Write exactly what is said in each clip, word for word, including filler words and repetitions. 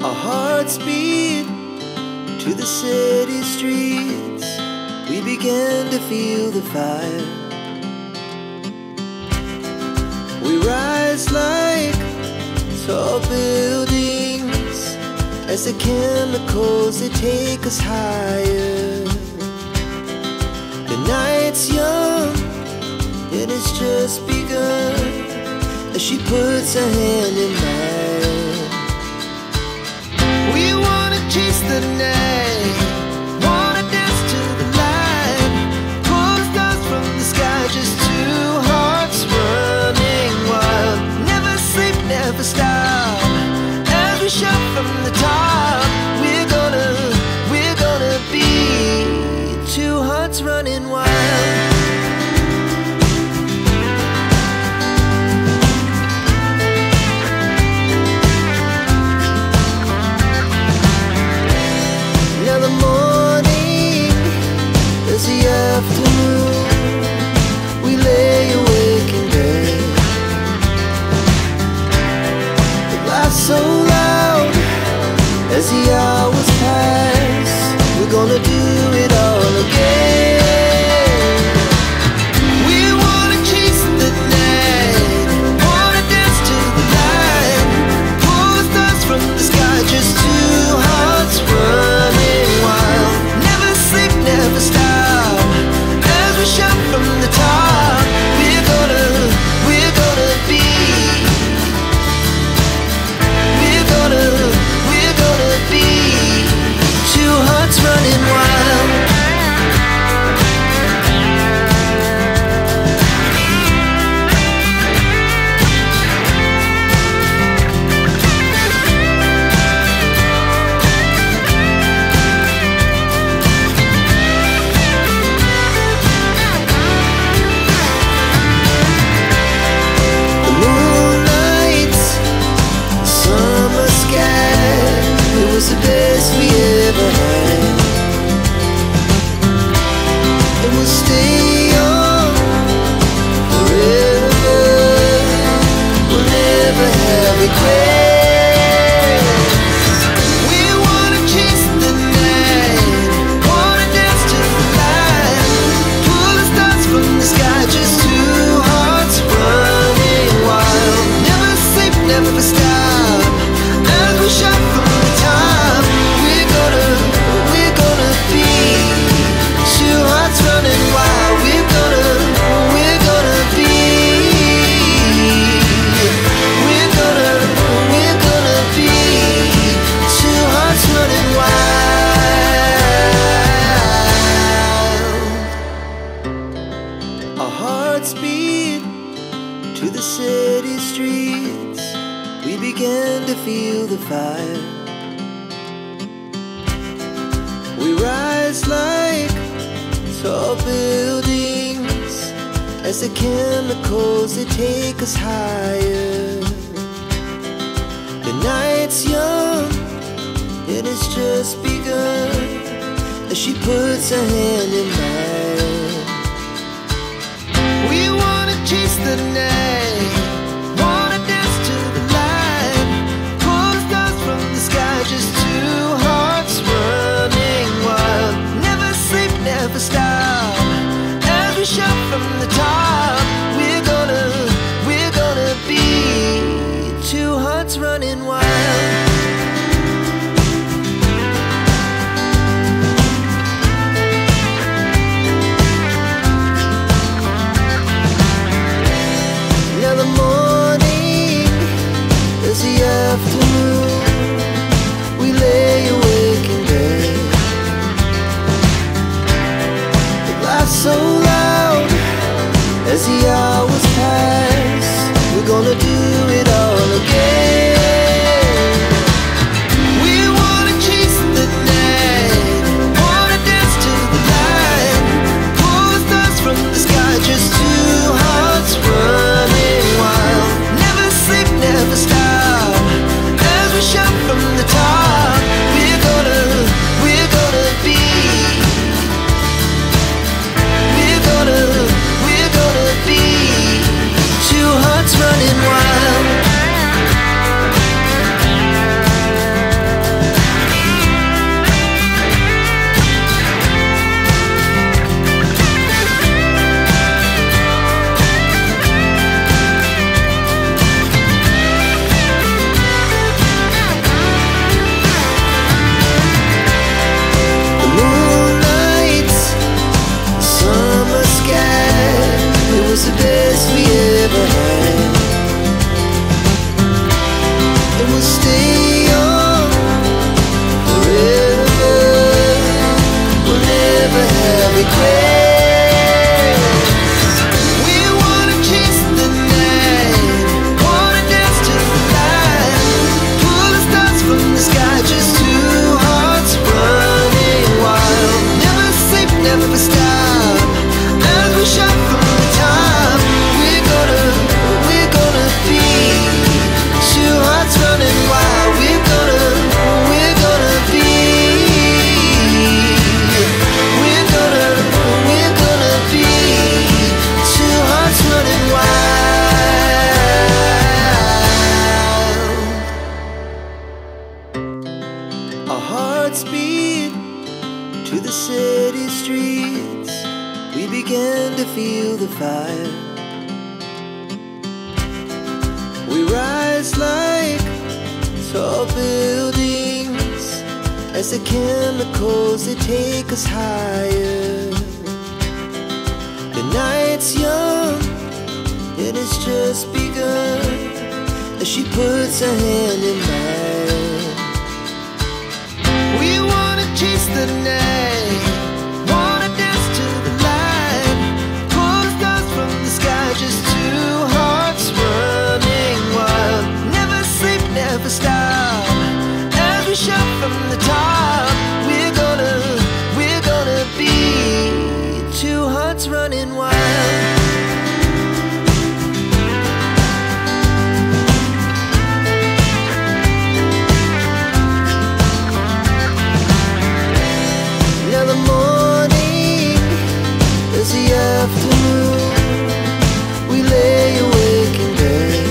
Our hearts beat to the city streets. We began to feel the fire. We rise like tall buildings as the chemicals, they take us higher. The night's young, it has just begun, as she puts her hand in mine. We wanna chase the night, wanna dance to the light, pull the stars from the sky, just two hearts running wild. Never sleep, never stop, as we shout from the top. We're gonna, we're gonna be two hearts running wild. Now the morning is the afternoon. We lay awake in bed. The laugh's so loud as the hours pass. We're gonna do it all again. We wanna chase the night, wanna dance to the light, pull the stars from the sky, just two hearts running wild. Never sleep, never stop, as we shout from the top. We're gonna, we're gonna be, we're gonna, we're gonna be two hearts running wild. The moonlight, summer sky, it was the best we ever had. And we'll stay young forever. We'll never have regrets. We wanna chase the night, wanna dance to the light, pull the stars from the sky, just two hearts running wild. Never sleep, never stop, as we shout from the top. We're gonna, we're gonna be two hearts running wild. We're gonna, we're gonna be, we're gonna, we're gonna be two hearts running wild. Our hearts beat to the city streets. We began to feel the fire. We rise like tall buildings as the chemicals, they take us higher. The night's young, it has just begun, as she puts her hand in mine. We wanna chase the night, wanna dance to the light, pull the stars from the sky, just two hearts running wild. Never sleep, never stop, as we shout from the top. We're gonna, we're gonna be two hearts running wild. the city streets, we began to feel the fire. We rise like tall buildings as the chemicals, they take us higher. The night's young and it's just begun as she puts her hand in mine. We wanna chase the night, wanna dance to the light, pull the stars from the sky, just two hearts running wild. Never sleep, never stop, as we shout from the top. We're gonna, we're gonna be two hearts running wild. Afternoon, we lay awake in bed.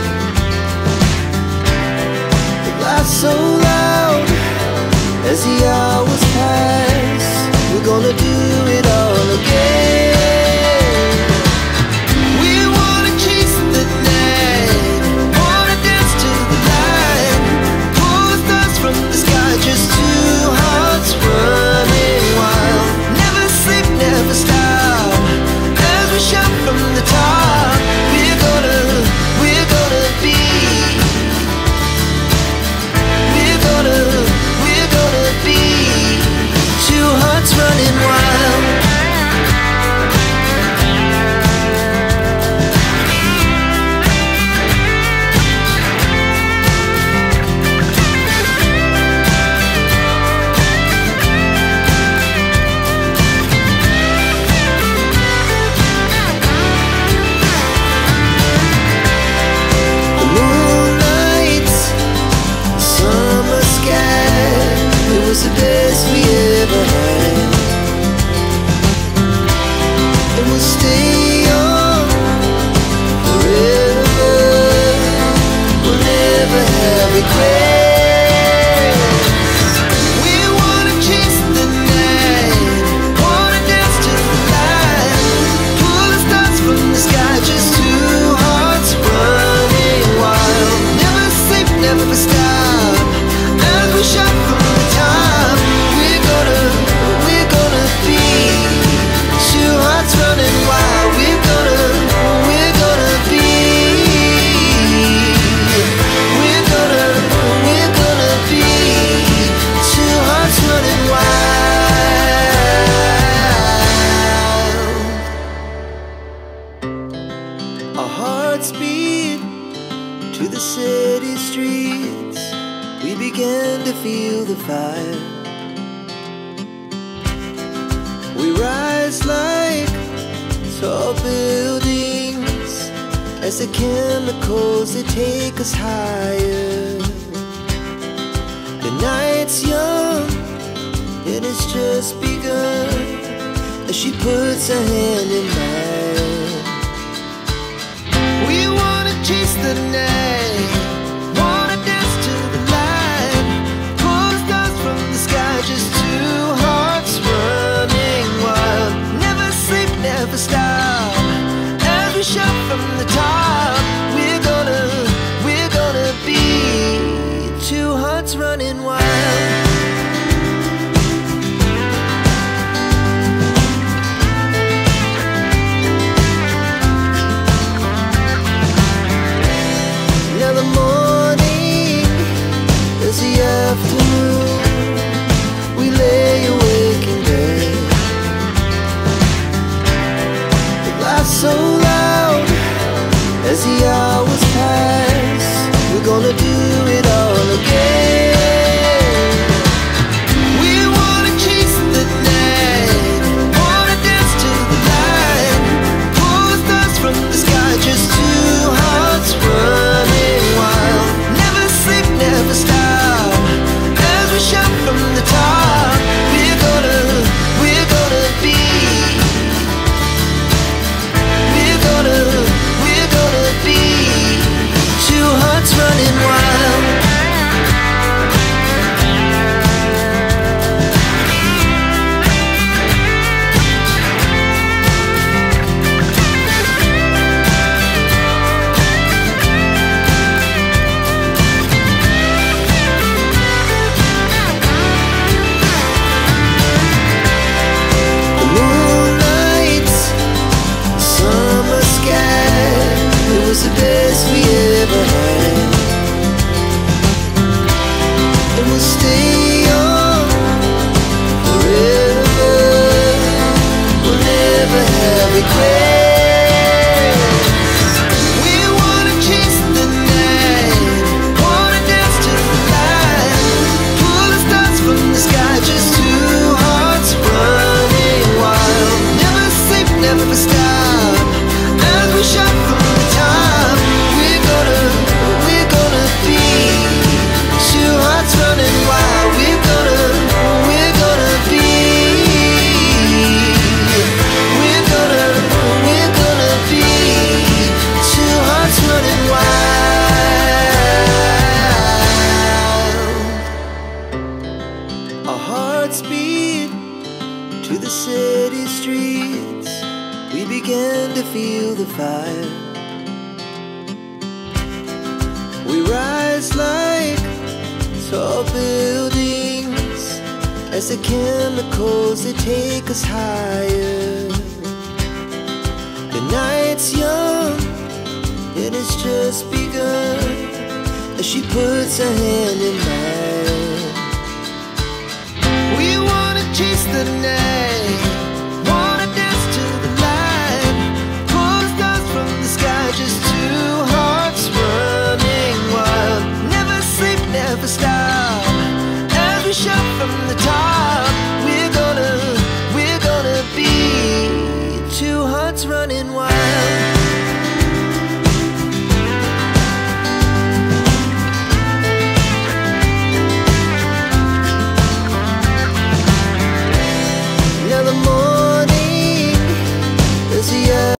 The laughs so loud as the hours pass. We're gonna do it all again. We wanna chase the night, wanna dance to the light, pull the stars from the sky, just two hearts running wild. Never sleep, never stop, shout from the top. We're gonna, we're gonna be, we're gonna, we're gonna be two hearts running wild. The best we ever had, and we'll stay on forever. We'll never have regrets. We wanna chase the night, wanna dance to the light, pull the stars from the sky, just two hearts running wild. Never sleep, never stop, as we shout from the top. Running wild, we're gonna, we're gonna be, we're gonna, we're gonna be two hearts running wild. Our hearts beat to the city streets, we began to feel the fire. We rise like tall buildings as the chemicals, they take us higher. The night's young and it's just begun as she puts her hand in mine. We wanna chase the night, wanna dance to the light, pull the stars from the sky, just two hearts running wild. Never sleep, never stop, as we shout from the top. We're gonna, we're gonna be two hearts running wild. fire. We rise like tall buildings as the chemicals, they take us higher. The night's young, it has just begun as she puts her hand